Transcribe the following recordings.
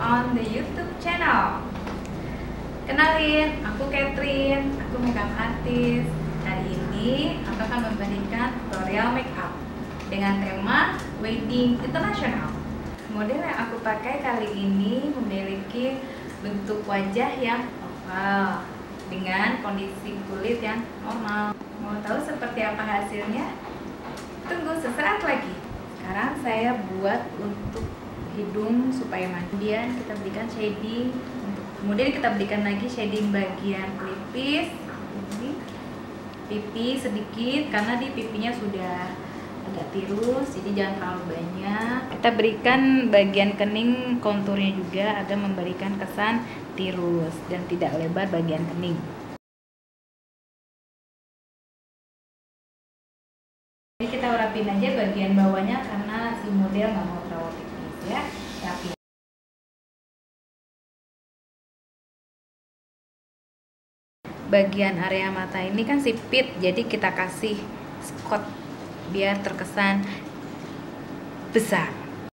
on the YouTube channel. Kenalin, aku Catherine, aku makeup artist. Hari ini aku akan memberikan tutorial makeup dengan tema Wedding International. Model yang aku pakai kali ini memiliki bentuk wajah yang oval dengan kondisi kulit yang normal. Mau tahu seperti apa hasilnya? Tunggu sesaat lagi. Sekarang saya buat untuk hidung supaya maju. Kemudian kita berikan shading. Kemudian kita berikan lagi shading bagian pelipis, pipi sedikit karena di pipinya sudah agak tirus, jadi jangan terlalu banyak. Kita berikan bagian kening konturnya juga agar memberikan kesan tirus dan tidak lebar bagian kening. Jadi kita rapin aja bagian bawahnya karena si model nggak mau terlalu tipis ya. Rapin. Bagian area mata ini kan sipit, jadi kita kasih skot biar terkesan besar.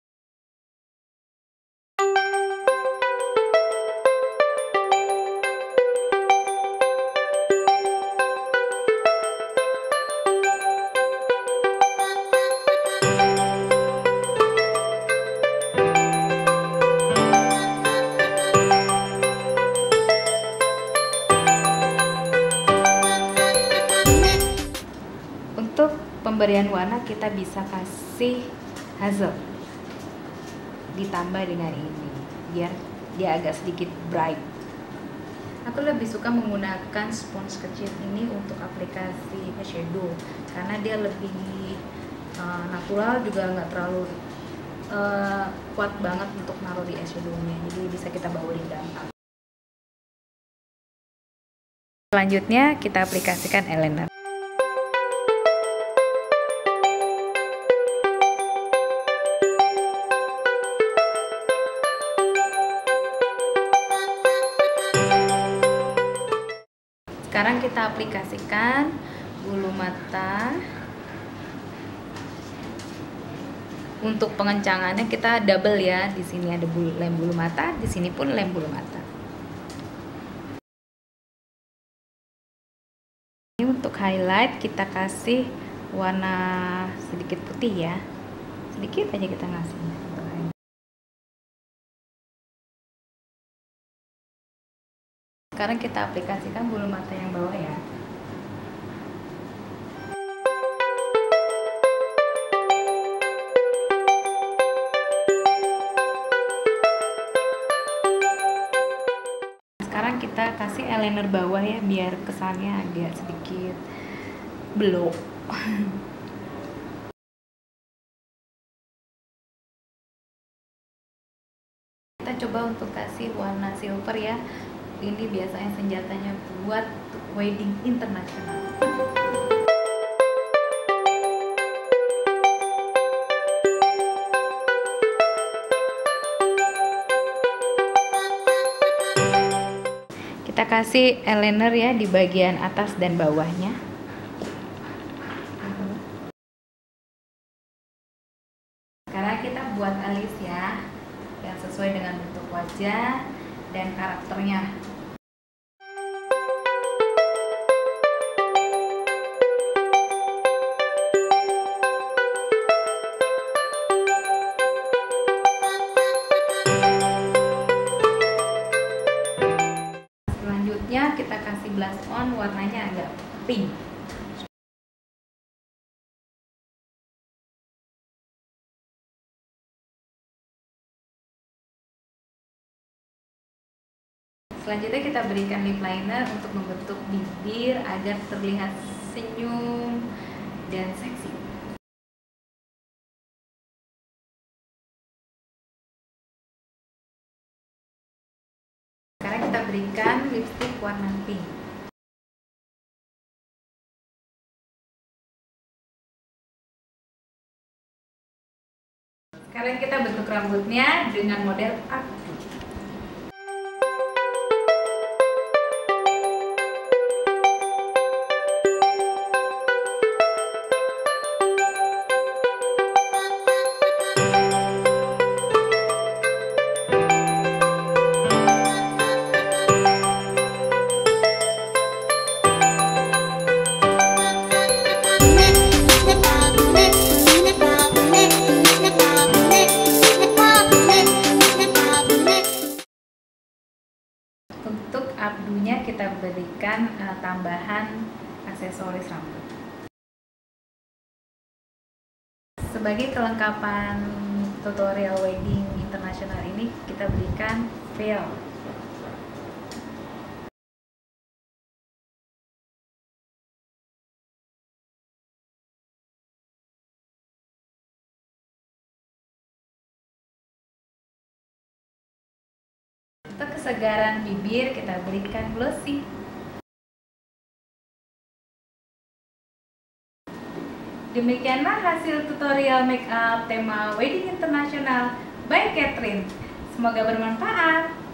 Untuk pemberian warna kita bisa kasih hazel ditambah dengan ini biar dia agak sedikit bright. Aku lebih suka menggunakan spons kecil ini untuk aplikasi eyeshadow karena dia lebih natural, juga nggak terlalu kuat banget untuk naruh di eyeshadownya, jadi bisa kita bawain gampang. Selanjutnya kita aplikasikan eyeliner. Sekarang kita aplikasikan bulu mata. Untuk pengencangannya kita double ya. Di sini ada lem bulu mata, di sini pun lem bulu mata. Ini untuk highlight kita kasih warna sedikit putih ya. Sedikit aja kita ngasih. Sekarang kita aplikasikan bulu mata yang bawah ya. Sekarang kita kasih eyeliner bawah ya, biar kesannya agak sedikit belok. Kita coba untuk kasih warna silver ya. Ini biasanya senjatanya buat wedding internasional. Kita kasih eyeliner ya di bagian atas dan bawahnya. Sekarang kita buat alis ya, yang sesuai dengan bentuk wajah dan karakternya. Selanjutnya kita kasih blush on, warnanya agak pink. Selanjutnya kita berikan lip liner untuk membentuk bibir agar terlihat senyum dan seksi. Sekarang kita berikan lipstick warna pink. Sekarang kita bentuk rambutnya dengan model aku. tambahan aksesoris rambut. Sebagai kelengkapan tutorial wedding internasional ini, kita berikan veil. Untuk kesegaran bibir, kita berikan glossy. Demikianlah hasil tutorial make up tema wedding internasional by Catherine. Semoga bermanfaat.